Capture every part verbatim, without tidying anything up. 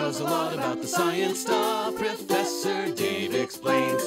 knows a lot about the science stuff. Professor Dave explains.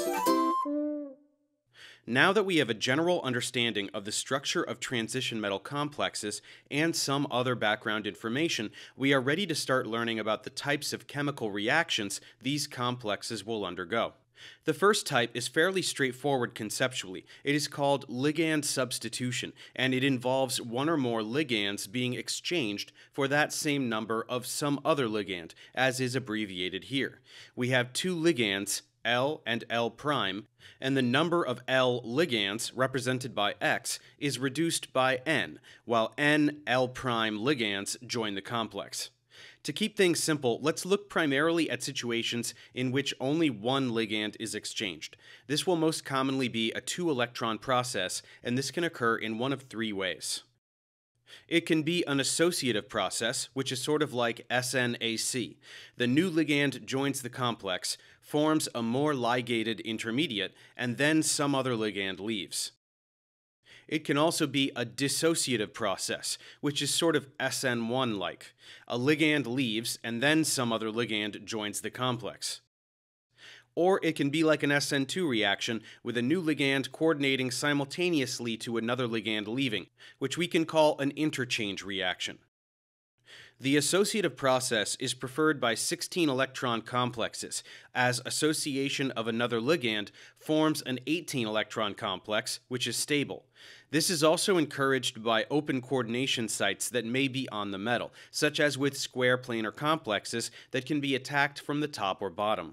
Now that we have a general understanding of the structure of transition metal complexes and some other background information, we are ready to start learning about the types of chemical reactions these complexes will undergo. The first type is fairly straightforward conceptually. It is called ligand substitution, and it involves one or more ligands being exchanged for that same number of some other ligand, as is abbreviated here. We have two ligands, L and L prime, and the number of L ligands, represented by X, is reduced by N, while N L prime ligands join the complex. To keep things simple, let's look primarily at situations in which only one ligand is exchanged. This will most commonly be a two-electron process, and this can occur in one of three ways. It can be an associative process, which is sort of like S N A C. The new ligand joins the complex, forms a more ligated intermediate, and then some other ligand leaves. It can also be a dissociative process, which is sort of S N one-like. A ligand leaves, and then some other ligand joins the complex. Or it can be like an S N two reaction, with a new ligand coordinating simultaneously to another ligand leaving, which we can call an interchange reaction. The associative process is preferred by sixteen electron complexes, as association of another ligand forms an eighteen electron complex, which is stable. This is also encouraged by open coordination sites that may be on the metal, such as with square planar complexes that can be attacked from the top or bottom.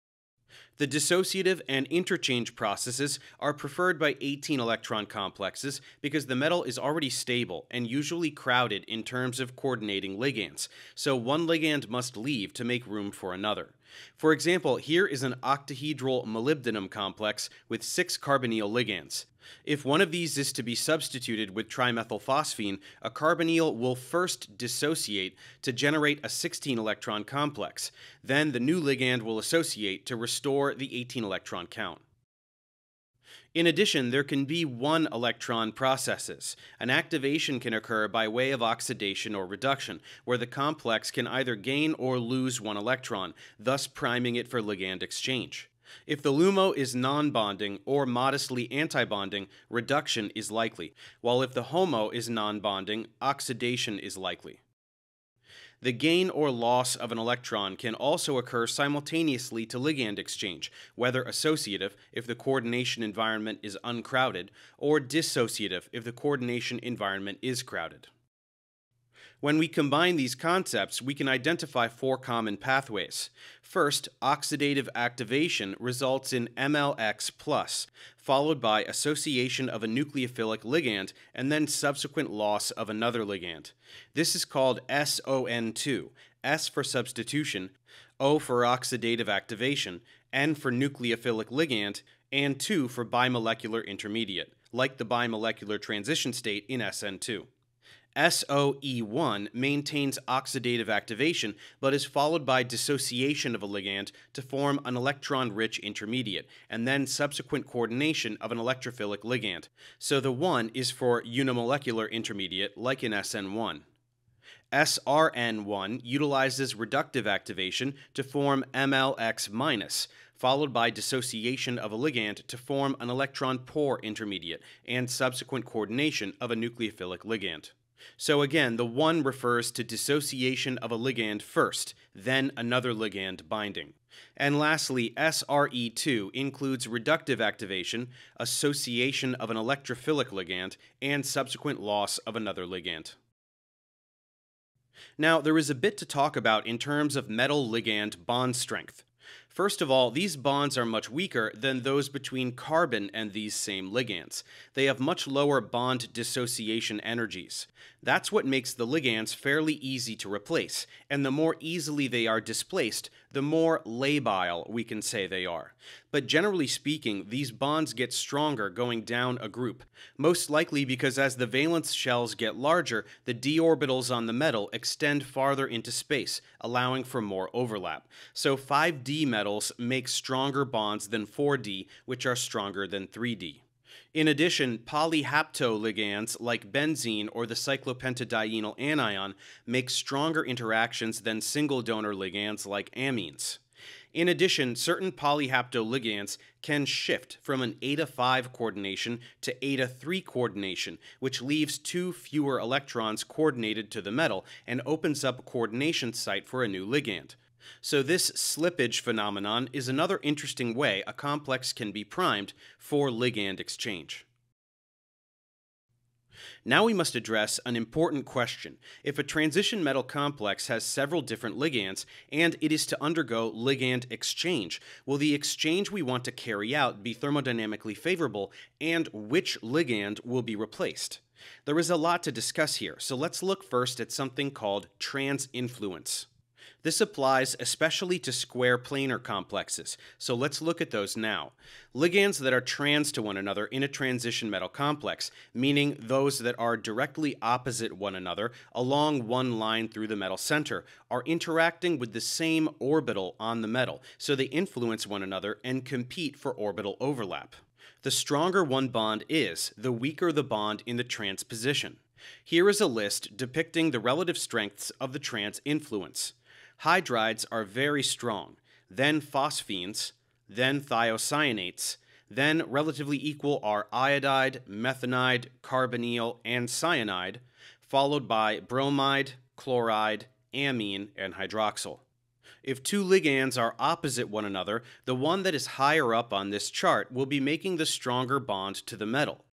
The dissociative and interchange processes are preferred by eighteen electron complexes because the metal is already stable and usually crowded in terms of coordinating ligands, so one ligand must leave to make room for another. For example, here is an octahedral molybdenum complex with six carbonyl ligands. If one of these is to be substituted with trimethylphosphine, a carbonyl will first dissociate to generate a sixteen electron complex. Then the new ligand will associate to restore the eighteen electron count. In addition, there can be one-electron processes. An activation can occur by way of oxidation or reduction, where the complex can either gain or lose one electron, thus priming it for ligand exchange. If the LUMO is non-bonding or modestly antibonding, reduction is likely, while if the HOMO is non-bonding, oxidation is likely. The gain or loss of an electron can also occur simultaneously to ligand exchange, whether associative if the coordination environment is uncrowded, or dissociative if the coordination environment is crowded. When we combine these concepts, we can identify four common pathways. First, oxidative activation results in M L X plus, followed by association of a nucleophilic ligand and then subsequent loss of another ligand. This is called S O N two, S for substitution, O for oxidative activation, N for nucleophilic ligand, and two for bimolecular intermediate, like the bimolecular transition state in S N two. S O E one maintains oxidative activation, but is followed by dissociation of a ligand to form an electron-rich intermediate, and then subsequent coordination of an electrophilic ligand. So the one is for unimolecular intermediate, like in S N one. S R N one utilizes reductive activation to form M L X minus, followed by dissociation of a ligand to form an electron-poor intermediate, and subsequent coordination of a nucleophilic ligand. So again, the one refers to dissociation of a ligand first, then another ligand binding. And lastly, S R E two includes reductive activation, association of an electrophilic ligand, and subsequent loss of another ligand. Now, there is a bit to talk about in terms of metal-ligand bond strength. First of all, these bonds are much weaker than those between carbon and these same ligands. They have much lower bond dissociation energies. That's what makes the ligands fairly easy to replace, and the more easily they are displaced, the more labile we can say they are. But generally speaking, these bonds get stronger going down a group, most likely because as the valence shells get larger, the d orbitals on the metal extend farther into space, allowing for more overlap. So five D metals make stronger bonds than four D, which are stronger than three D. In addition, polyhaptoligands like benzene or the cyclopentadienyl anion make stronger interactions than single donor ligands like amines. In addition, certain polyhaptoligands can shift from an eta five coordination to eta three coordination, which leaves two fewer electrons coordinated to the metal and opens up a coordination site for a new ligand. So this slippage phenomenon is another interesting way a complex can be primed for ligand exchange. Now we must address an important question. If a transition metal complex has several different ligands and it is to undergo ligand exchange, will the exchange we want to carry out be thermodynamically favorable, and which ligand will be replaced? There is a lot to discuss here, so let's look first at something called transinfluence. This applies especially to square planar complexes, so let's look at those now. Ligands that are trans to one another in a transition metal complex, meaning those that are directly opposite one another along one line through the metal center, are interacting with the same orbital on the metal, so they influence one another and compete for orbital overlap. The stronger one bond is, the weaker the bond in the trans position. Here is a list depicting the relative strengths of the trans influence. Hydrides are very strong, then phosphines, then thiocyanates, then relatively equal are iodide, methanide, carbonyl, and cyanide, followed by bromide, chloride, amine, and hydroxyl. If two ligands are opposite one another, the one that is higher up on this chart will be making the stronger bond to the metal.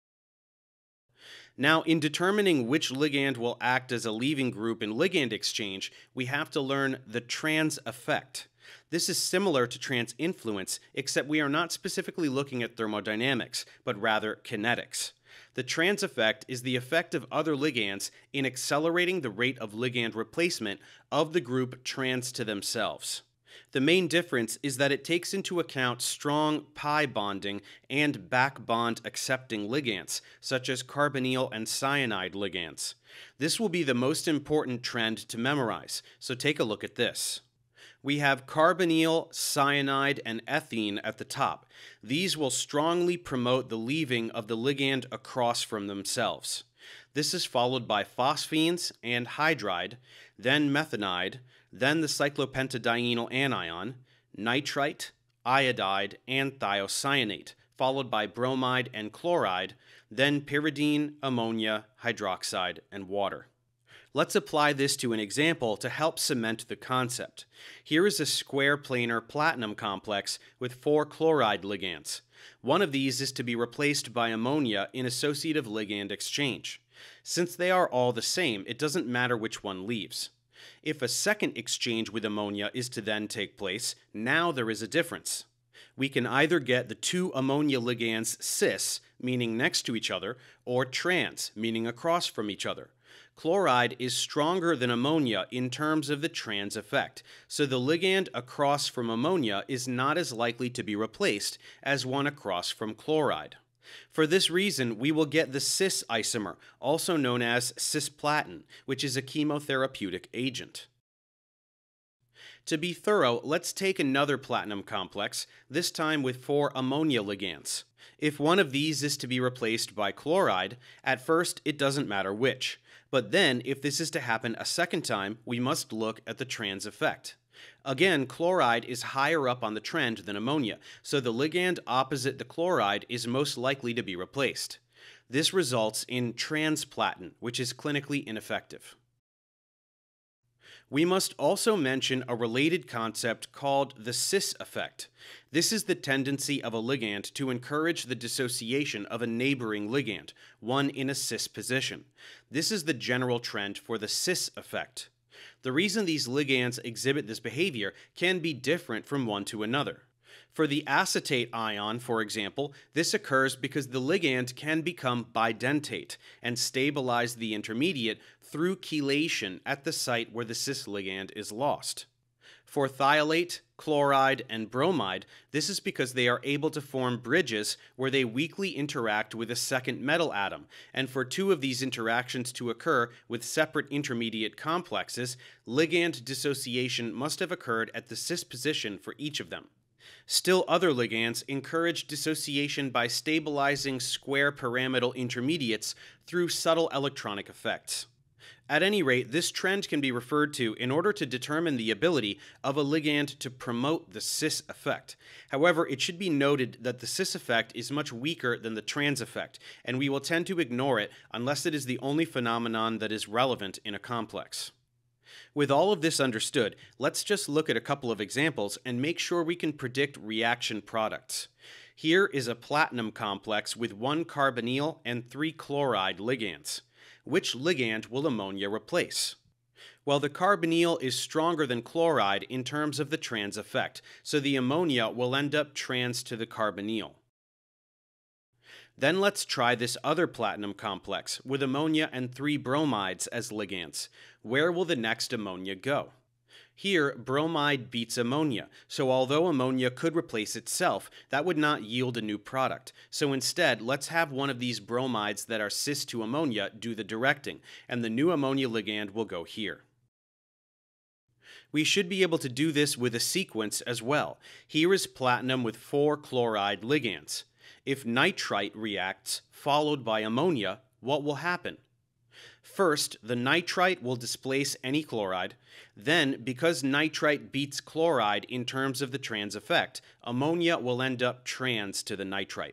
Now, in determining which ligand will act as a leaving group in ligand exchange, we have to learn the trans effect. This is similar to trans influence, except we are not specifically looking at thermodynamics, but rather kinetics. The trans effect is the effect of other ligands in accelerating the rate of ligand replacement of the group trans to themselves. The main difference is that it takes into account strong pi bonding and back bond accepting ligands, such as carbonyl and cyanide ligands. This will be the most important trend to memorize, so take a look at this. We have carbonyl, cyanide, and ethene at the top. These will strongly promote the leaving of the ligand across from themselves. This is followed by phosphines and hydride, then methanide, then the cyclopentadienyl anion, nitrite, iodide, and thiocyanate, followed by bromide and chloride, then pyridine, ammonia, hydroxide, and water. Let's apply this to an example to help cement the concept. Here is a square planar platinum complex with four chloride ligands. One of these is to be replaced by ammonia in associative ligand exchange. Since they are all the same, it doesn't matter which one leaves. If a second exchange with ammonia is to then take place, now there is a difference. We can either get the two ammonia ligands cis, meaning next to each other, or trans, meaning across from each other. Chloride is stronger than ammonia in terms of the trans effect, so the ligand across from ammonia is not as likely to be replaced as one across from chloride. For this reason, we will get the cis isomer, also known as cisplatin, which is a chemotherapeutic agent. To be thorough, let's take another platinum complex, this time with four ammonia ligands. If one of these is to be replaced by chloride, at first it doesn't matter which. But then, if this is to happen a second time, we must look at the trans effect. Again, chloride is higher up on the trend than ammonia, so the ligand opposite the chloride is most likely to be replaced. This results in transplatin, which is clinically ineffective. We must also mention a related concept called the cis effect. This is the tendency of a ligand to encourage the dissociation of a neighboring ligand, one in a cis position. This is the general trend for the cis effect. The reason these ligands exhibit this behavior can be different from one to another. For the acetate ion, for example, this occurs because the ligand can become bidentate and stabilize the intermediate through chelation at the site where the cis ligand is lost. For thiolate, chloride, and bromide, this is because they are able to form bridges where they weakly interact with a second metal atom, and for two of these interactions to occur with separate intermediate complexes, ligand dissociation must have occurred at the cis position for each of them. Still other ligands encourage dissociation by stabilizing square pyramidal intermediates through subtle electronic effects. At any rate, this trend can be referred to in order to determine the ability of a ligand to promote the cis effect. However, it should be noted that the cis effect is much weaker than the trans effect, and we will tend to ignore it unless it is the only phenomenon that is relevant in a complex. With all of this understood, let's just look at a couple of examples and make sure we can predict reaction products. Here is a platinum complex with one carbonyl and three chloride ligands. Which ligand will ammonia replace? Well, the carbonyl is stronger than chloride in terms of the trans effect, so the ammonia will end up trans to the carbonyl. Then let's try this other platinum complex with ammonia and three bromides as ligands. Where will the next ammonia go? Here, bromide beats ammonia, so although ammonia could replace itself, that would not yield a new product. So instead, let's have one of these bromides that are cis to ammonia do the directing, and the new ammonia ligand will go here. We should be able to do this with a sequence as well. Here is platinum with four chloride ligands. If nitrite reacts, followed by ammonia, what will happen? First, the nitrite will displace any chloride. Then, because nitrite beats chloride in terms of the trans effect, ammonia will end up trans to the nitrite.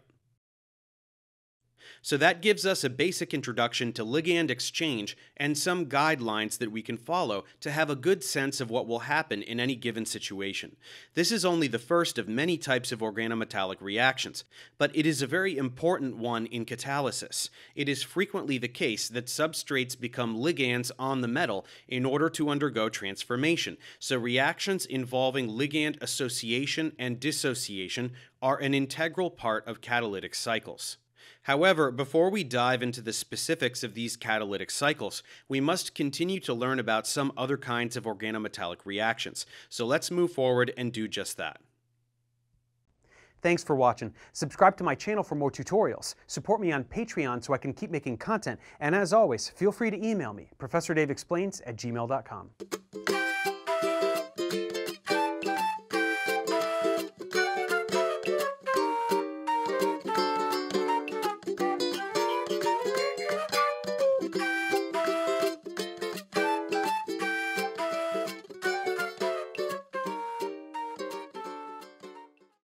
So that gives us a basic introduction to ligand exchange and some guidelines that we can follow to have a good sense of what will happen in any given situation. This is only the first of many types of organometallic reactions, but it is a very important one in catalysis. It is frequently the case that substrates become ligands on the metal in order to undergo transformation, so reactions involving ligand association and dissociation are an integral part of catalytic cycles. However, before we dive into the specifics of these catalytic cycles, we must continue to learn about some other kinds of organometallic reactions. So let's move forward and do just that. Thanks for watching. Subscribe to my channel for more tutorials. Support me on Patreon so I can keep making content. And as always, feel free to email me, Professor Dave Explains at gmail dot com.